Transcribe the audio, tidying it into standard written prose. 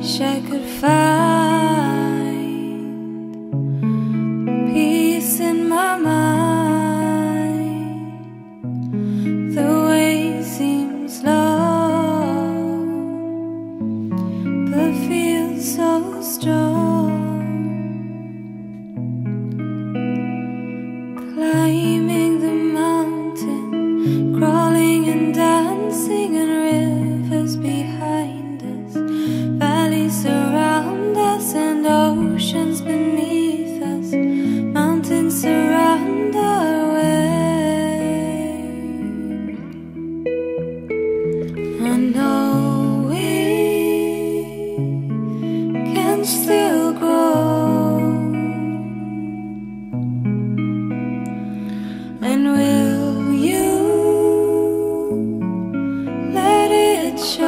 wish I could find peace in my mind. The way seems long, but feels so strong. Climbing the mountain, crawling and dancing, and rivers behind us, valleys around us, and oceans beneath us. Mountains surround our way. I know we can still grow. And will you let it show?